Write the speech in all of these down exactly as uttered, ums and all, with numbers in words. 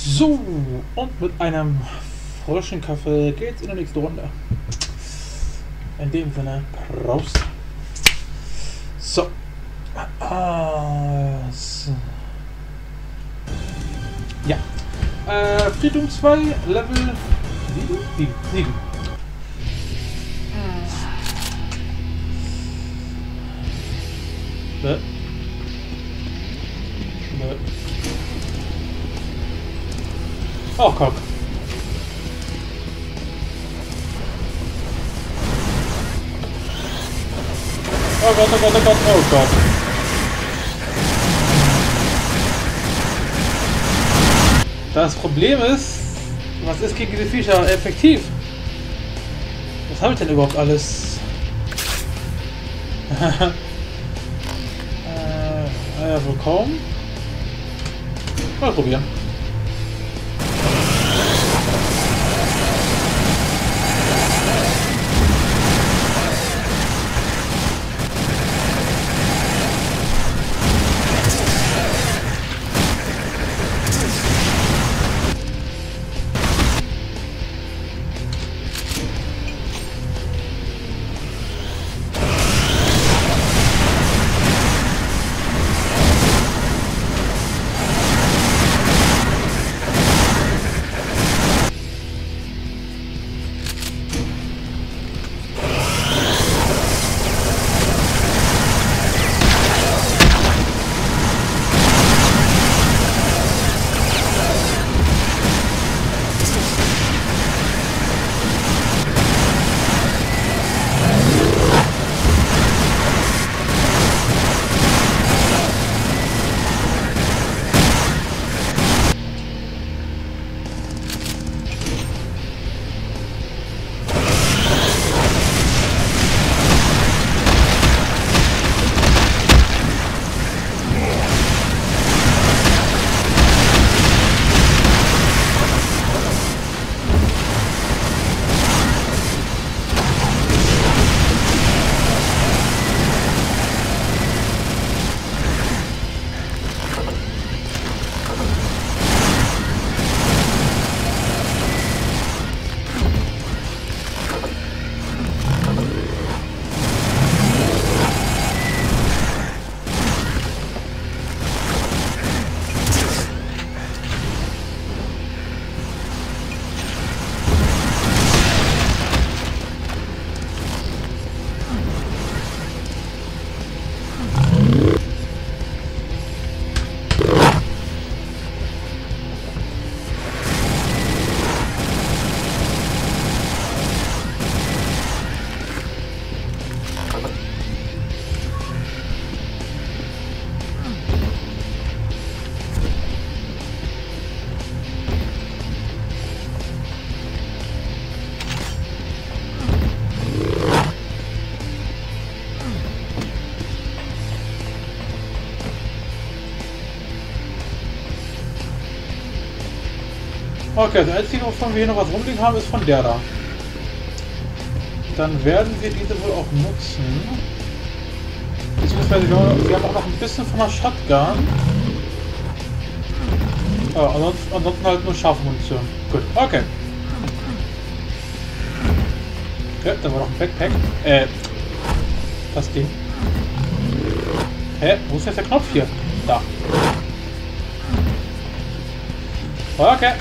So, und mit einem frischen Kaffee geht's in die nächste Runde. In dem Sinne, Prost. So. Ah, so. Ja. Äh, Freedom zwei, Level sieben? sieben. sieben. Bäh. Bäh. Oh, Cock. Oh Gott, oh Gott, oh Gott, oh Gott. Das Problem ist, was ist gegen diese Viecher effektiv? Was habe ich denn überhaupt alles? äh, ja, wohl kaum. Mal probieren. Okay, das einzige, wovon wir hier noch was rumliegen haben, ist von der da. Dann werden wir diese wohl auch nutzen. Beziehungsweise wir haben auch noch ein bisschen von der Shotgun. Ja, ansonsten, ansonsten halt nur scharfe Munition. Gut, okay. Ja, da war noch ein Backpack. Äh, das Ding. Hä? Wo ist jetzt der Knopf hier? Da. Okay.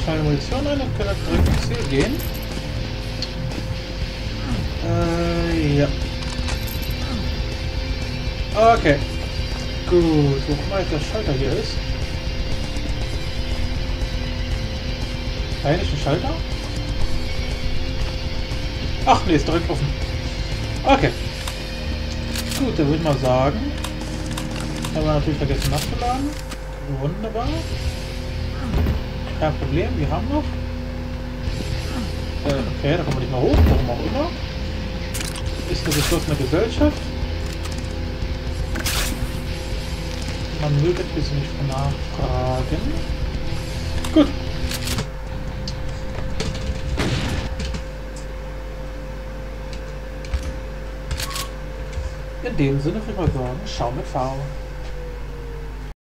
schnell Munition ein und können direkt ins Ziel gehen. Äh, ja. Okay. Gut, wo immer jetzt der Schalter hier ist. Da hinten ist ein Schalter? Ach nee, ist direkt offen. Okay. Gut, dann würde ich mal sagen. Haben wir natürlich vergessen nachzuladen. Wunderbar. Kein Problem, wir haben noch. Äh, okay, da kommen wir nicht mehr hoch, warum auch immer. Ist eine geschlossene Gesellschaft. Man möge bitte nicht nachfragen. Gut. In dem Sinne würde ich mal sagen, schau mit V.